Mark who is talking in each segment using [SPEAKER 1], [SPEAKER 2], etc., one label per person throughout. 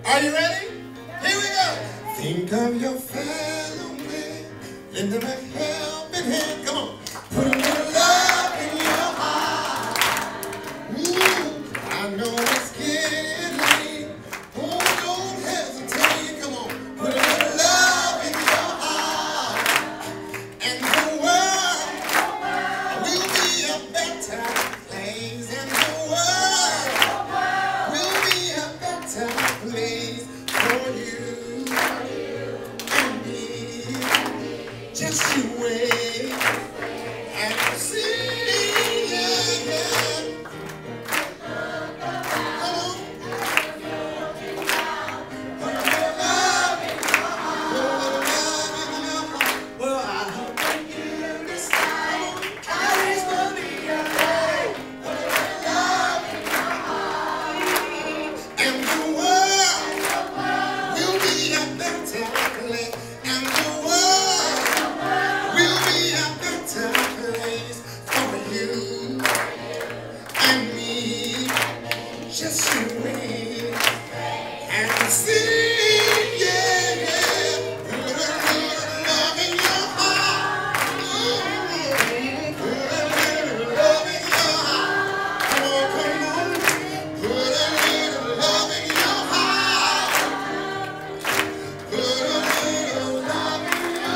[SPEAKER 1] Are you ready? Here we go. Think of your fellow man. Lend them a helping hand. Come on. Put a little love in your heart. Ooh, I know it's getting late. Oh, don't hesitate. Come on. Put a little love in your heart. And the world will be a better place. And the world will be a better place for you and me. Just you wait and see. Yeah, yeah. Come on. Put a little love in your heart. Put a little love in your heart. Well, I hope you decide it's gonna be alright. Put a little love in your heart. And the world will be a better place. And the world will be a better place for you and me. Just you wait and see. Yeah, yeah. Put a little love in your heart. Put a little love in your heart. Come on, come on. Put a little love in your heart. Put a little love in your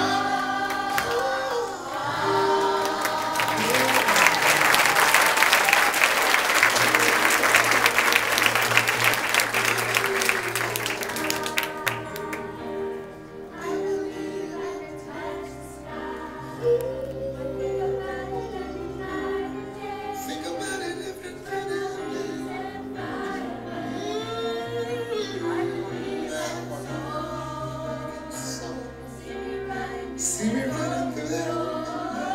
[SPEAKER 1] Think about it every night and day. See me running through that old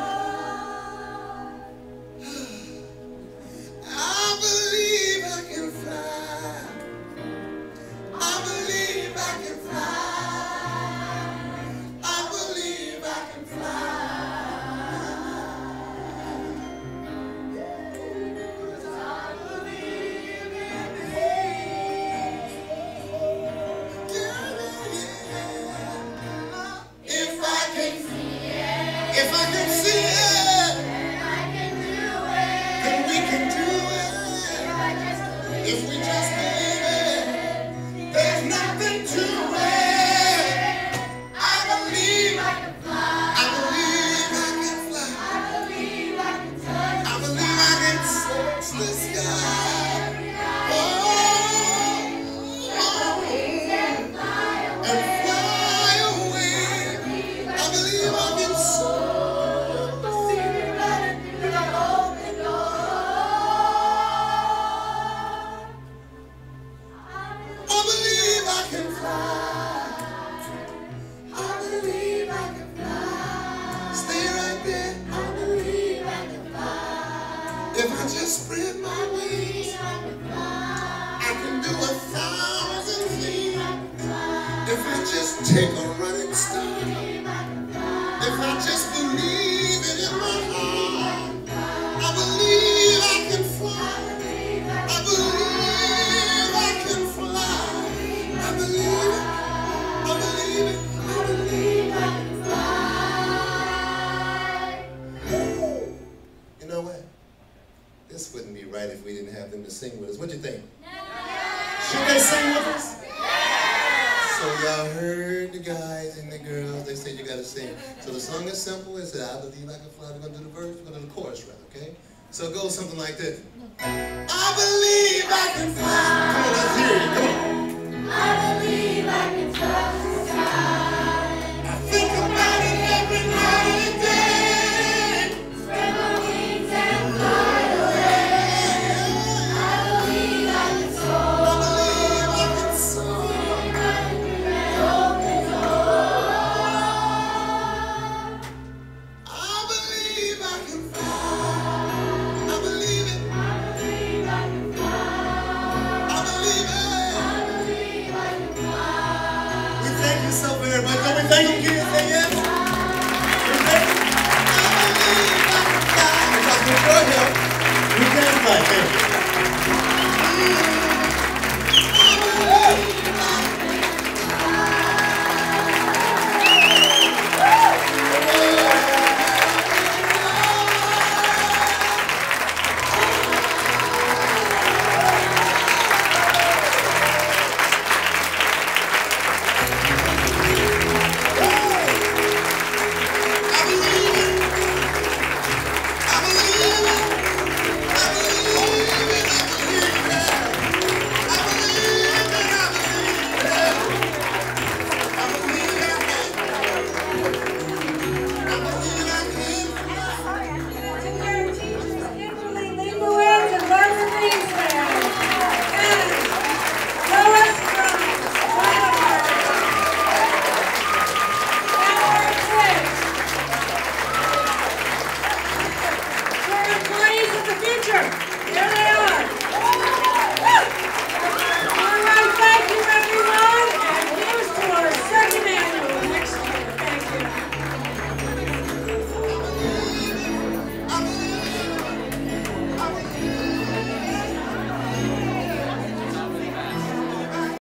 [SPEAKER 1] I believe I can fly. I believe I can fly. I believe I can fly. I believe in If I can see it, then we can do it. If we just believe it, there's nothing to it. I believe I can fly. I believe I can fly. I believe I can touch. I believe I can touch the sky. And fly away. I believe I can soar. See me running through that open door. I believe I can fly. I believe I can fly. Stay right there. I believe I can fly. If I just spread my wings, I can do 1,000 things. If I just take a running start, if I just believe it in my heart, I believe I can fly. I believe I can fly. I believe it. I believe it. I believe I can fly. You know what? This wouldn't be right if we didn't have them to sing with us. What do you think? Should they sing with us? So y'all heard the guys and the girls, they said you gotta sing. So the song is simple. It said, I believe I can fly. We're gonna do the verse, we're gonna do the chorus rather, okay? So it goes something like this. I believe I can fly. Come on, let's hear you, come on.
[SPEAKER 2] I believe I can touch the sky.
[SPEAKER 1] I think about it every night and day.
[SPEAKER 2] Spread my wings and fly away. I believe I can soar.
[SPEAKER 1] I believe I can soar.
[SPEAKER 2] Running through that open door.
[SPEAKER 1] I believe I can fly. I believe it.
[SPEAKER 2] I believe I can fly.
[SPEAKER 1] I believe it.
[SPEAKER 2] I believe I can fly.
[SPEAKER 1] We thank you so very much. Don't we thank you, kids? Say yes. We thank you. I believe I can fly. Because with your help, we can fly. Thank you.